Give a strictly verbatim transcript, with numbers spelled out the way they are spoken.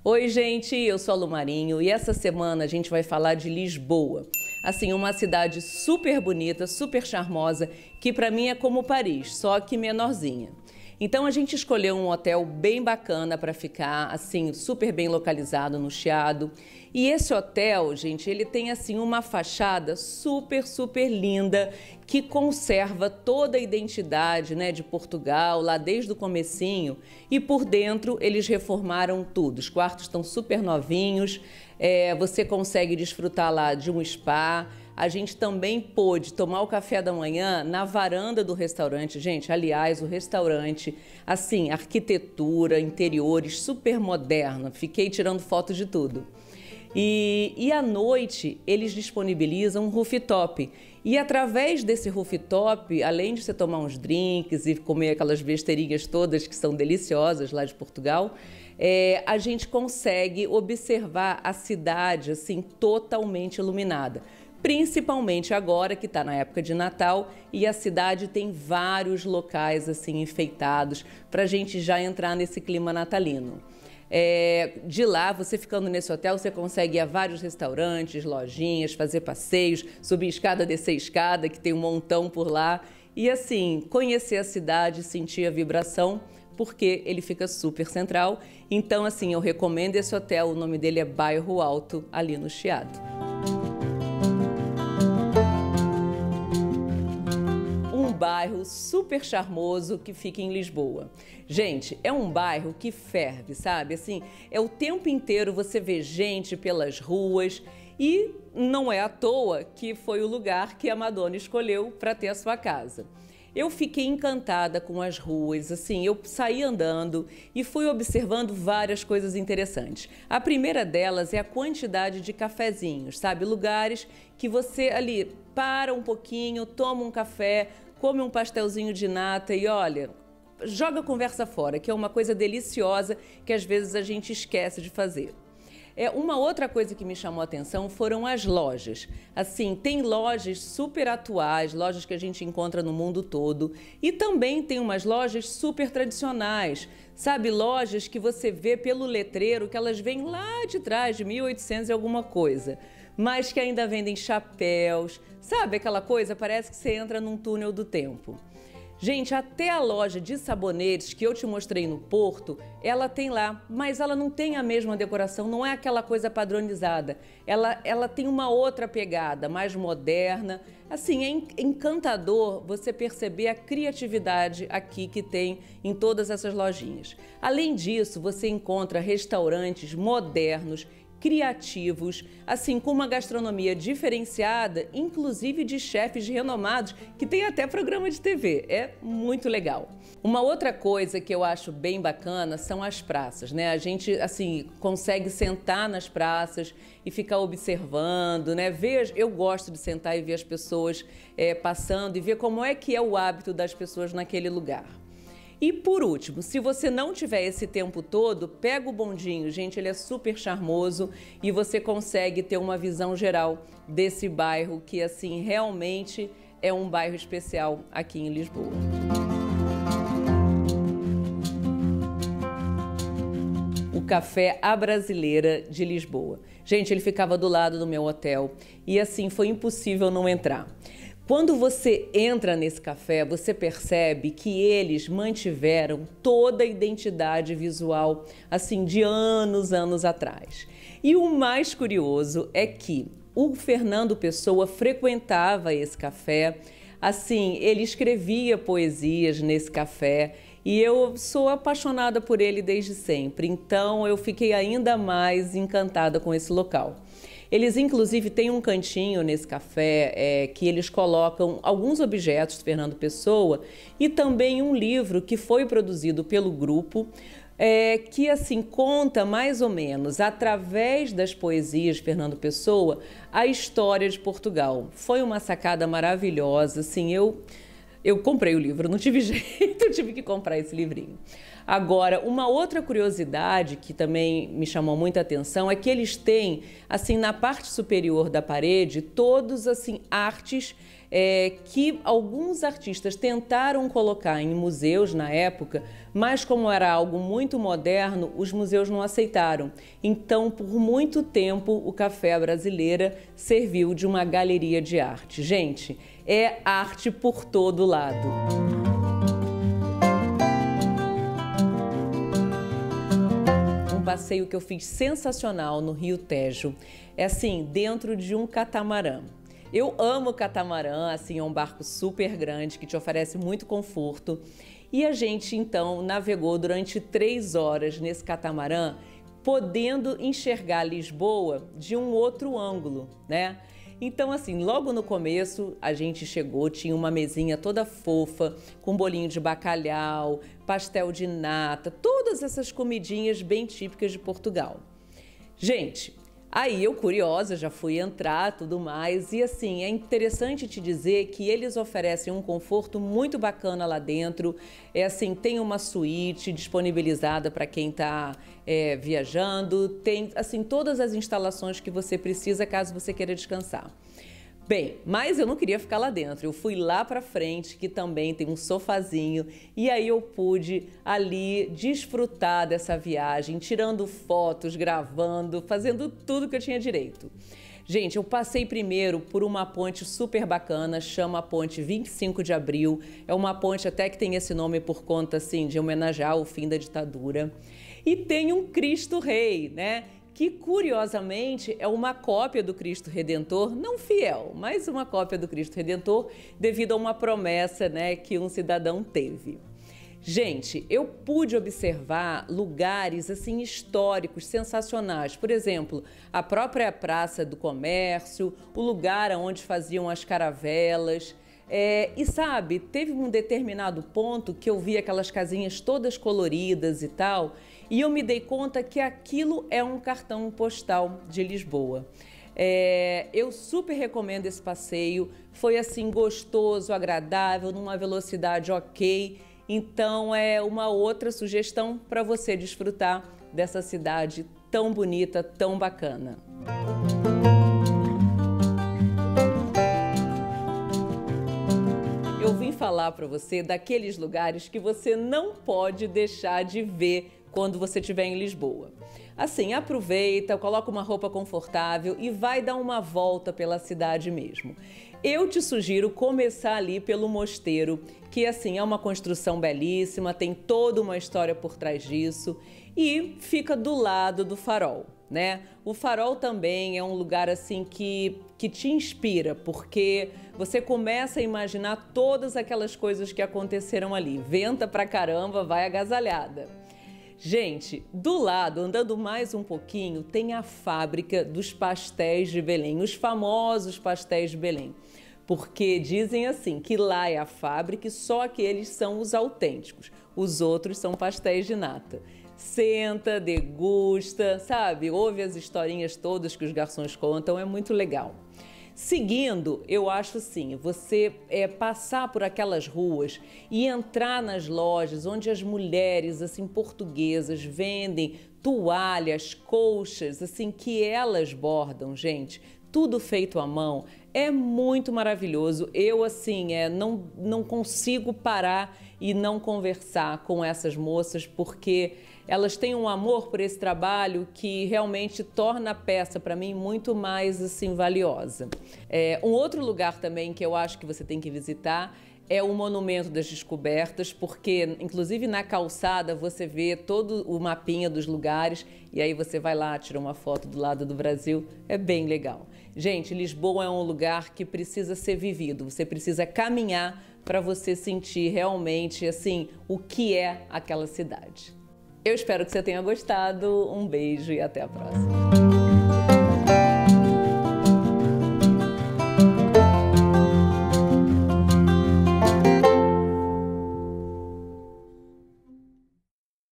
Oi, gente, eu sou a Lu Marinho e essa semana a gente vai falar de Lisboa. Assim, uma cidade super bonita, super charmosa, que para mim é como Paris, só que menorzinha. Então a gente escolheu um hotel bem bacana para ficar, assim, super bem localizado no Chiado. E esse hotel, gente, ele tem assim uma fachada super, super linda que conserva toda a identidade, né, de Portugal, lá desde o comecinho. E por dentro eles reformaram tudo. Os quartos estão super novinhos, é, você consegue desfrutar lá de um spa. A gente também pôde tomar o café da manhã na varanda do restaurante. Gente, aliás, o restaurante, assim, arquitetura, interiores, super moderna. Fiquei tirando foto de tudo. E, e à noite, eles disponibilizam um rooftop. E através desse rooftop, além de você tomar uns drinks e comer aquelas besteirinhas todas que são deliciosas lá de Portugal, é, a gente consegue observar a cidade, assim, totalmente iluminada. Principalmente agora que está na época de Natal e a cidade tem vários locais assim enfeitados para a gente já entrar nesse clima natalino. É, de lá, você ficando nesse hotel, você consegue ir a vários restaurantes, lojinhas, fazer passeios, subir escada, descer escada, que tem um montão por lá. E assim, conhecer a cidade, sentir a vibração, porque ele fica super central. Então assim, eu recomendo esse hotel, o nome dele é Bairro Alto, ali no Chiado. Um bairro super charmoso que fica em Lisboa. Gente, é um bairro que ferve, sabe? Assim, é o tempo inteiro você vê gente pelas ruas e não é à toa que foi o lugar que a Madonna escolheu para ter a sua casa. Eu fiquei encantada com as ruas, assim, eu saí andando e fui observando várias coisas interessantes. A primeira delas é a quantidade de cafezinhos, sabe? Lugares que você ali para um pouquinho, toma um café, come um pastelzinho de nata e olha, joga a conversa fora, que é uma coisa deliciosa que às vezes a gente esquece de fazer. É, uma outra coisa que me chamou a atenção foram as lojas. Assim, tem lojas super atuais, lojas que a gente encontra no mundo todo. E também tem umas lojas super tradicionais, sabe? Lojas que você vê pelo letreiro que elas vêm lá de trás, de mil e oitocentos e alguma coisa. Mas que ainda vendem chapéus, sabe aquela coisa? Parece que você entra num túnel do tempo. Gente, até a loja de sabonetes que eu te mostrei no Porto, ela tem lá, mas ela não tem a mesma decoração, não é aquela coisa padronizada. Ela, ela tem uma outra pegada, mais moderna. Assim, é encantador você perceber a criatividade aqui que tem em todas essas lojinhas. Além disso, você encontra restaurantes modernos, criativos, assim, com uma gastronomia diferenciada, inclusive de chefes renomados, que tem até programa de T V. É muito legal. Uma outra coisa que eu acho bem bacana são as praças, né? A gente, assim, consegue sentar nas praças e ficar observando, né? Ver, eu gosto de sentar e ver as pessoas é, passando e ver como é que é o hábito das pessoas naquele lugar. E por último, se você não tiver esse tempo todo, pega o bondinho, gente, ele é super charmoso e você consegue ter uma visão geral desse bairro que, assim, realmente é um bairro especial aqui em Lisboa. O Café à Brasileira de Lisboa. Gente, ele ficava do lado do meu hotel e, assim, foi impossível não entrar. Quando você entra nesse café, você percebe que eles mantiveram toda a identidade visual, assim, de anos, anos atrás. E o mais curioso é que o Fernando Pessoa frequentava esse café, assim, ele escrevia poesias nesse café e eu sou apaixonada por ele desde sempre, então eu fiquei ainda mais encantada com esse local. Eles, inclusive, têm um cantinho nesse café é, que eles colocam alguns objetos de Fernando Pessoa e também um livro que foi produzido pelo grupo, é, que, assim, conta mais ou menos, através das poesias de Fernando Pessoa, a história de Portugal. Foi uma sacada maravilhosa, assim, eu... Eu comprei o livro, não tive jeito, eu tive que comprar esse livrinho. Agora, uma outra curiosidade que também me chamou muita atenção é que eles têm, assim, na parte superior da parede, todos, assim, artes é, que alguns artistas tentaram colocar em museus na época, mas como era algo muito moderno, os museus não aceitaram. Então, por muito tempo, o Café Brasileira serviu de uma galeria de arte. Gente, é arte por todo lado. Um passeio que eu fiz sensacional no Rio Tejo, é assim, dentro de um catamarã. Eu amo catamarã, assim, é um barco super grande que te oferece muito conforto. E a gente, então, navegou durante três horas nesse catamarã, podendo enxergar Lisboa de um outro ângulo, né? Então, assim, logo no começo a gente chegou, tinha uma mesinha toda fofa, com bolinho de bacalhau, pastel de nata, todas essas comidinhas bem típicas de Portugal. Gente, aí eu, curiosa, já fui entrar, tudo mais, e assim, é interessante te dizer que eles oferecem um conforto muito bacana lá dentro. É assim, tem uma suíte disponibilizada para quem está é, viajando, tem assim todas as instalações que você precisa caso você queira descansar. Bem, mas eu não queria ficar lá dentro, eu fui lá para frente, que também tem um sofazinho, e aí eu pude ali desfrutar dessa viagem, tirando fotos, gravando, fazendo tudo que eu tinha direito. Gente, eu passei primeiro por uma ponte super bacana, chama a Ponte vinte e cinco de abril, é uma ponte até que tem esse nome por conta, assim, de homenagear o fim da ditadura. E tem um Cristo Rei, né? Que curiosamente é uma cópia do Cristo Redentor, não fiel, mas uma cópia do Cristo Redentor devido a uma promessa, né, que um cidadão teve. Gente, eu pude observar lugares assim históricos, sensacionais. Por exemplo, a própria Praça do Comércio, o lugar onde faziam as caravelas. É, e sabe, teve um determinado ponto que eu vi aquelas casinhas todas coloridas e tal, e eu me dei conta que aquilo é um cartão postal de Lisboa. É, eu super recomendo esse passeio, foi assim gostoso, agradável, numa velocidade ok. Então é uma outra sugestão para você desfrutar dessa cidade tão bonita, tão bacana. Eu vim falar para você daqueles lugares que você não pode deixar de ver quando você estiver em Lisboa. Assim, aproveita, coloca uma roupa confortável e vai dar uma volta pela cidade mesmo. Eu te sugiro começar ali pelo Mosteiro, que assim é uma construção belíssima, tem toda uma história por trás disso e fica do lado do Farol, né? O Farol também é um lugar assim que, que te inspira, porque você começa a imaginar todas aquelas coisas que aconteceram ali. Venta pra caramba, vai agasalhada. Gente, do lado, andando mais um pouquinho, tem a fábrica dos pastéis de Belém, os famosos pastéis de Belém. Porque dizem assim, que lá é a fábrica e só aqueles são os autênticos, os outros são pastéis de nata. Senta, degusta, sabe? Ouve as historinhas todas que os garçons contam, é muito legal. Seguindo, eu acho assim, você é, passar por aquelas ruas e entrar nas lojas onde as mulheres assim portuguesas vendem toalhas, colchas, assim que elas bordam, gente, tudo feito à mão, é muito maravilhoso. Eu assim, é, não, não consigo parar e não conversar com essas moças porque elas têm um amor por esse trabalho que realmente torna a peça, para mim, muito mais assim valiosa. É, um outro lugar também que eu acho que você tem que visitar é o Monumento das Descobertas, porque, inclusive, na calçada você vê todo o mapinha dos lugares e aí você vai lá, tira uma foto do lado do Brasil, é bem legal. Gente, Lisboa é um lugar que precisa ser vivido, você precisa caminhar para você sentir realmente, assim, o que é aquela cidade. Eu espero que você tenha gostado, um beijo e até a próxima.